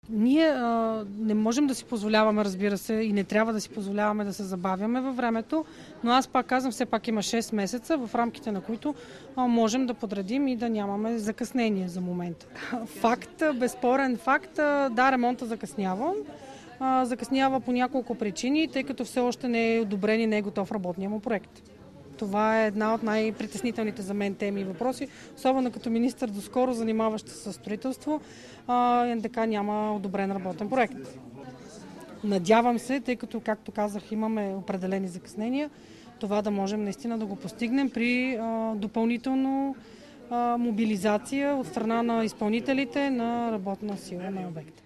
Ние не можем да си позволяваме, разбира се, и не трябва да си позволяваме да се забавяме във времето, но аз пак казвам, все пак има 6 месеца, в рамките на които можем да подредим и да нямаме закъснение за момента. Факт, безспорен факт, да, ремонта закъснява. Закъснява по няколко причини, тъй като все още не е одобрен и не е готов работния му проект. Това е една от най-притеснителните за мен теми и въпроси, особено като министър доскоро занимаващ се с строителство, НДК няма одобрен работен проект. Надявам се, тъй като, както казах, имаме определени закъснения, това да можем наистина да го постигнем при допълнително мобилизация от страна на изпълнителите на работна сила на обекта.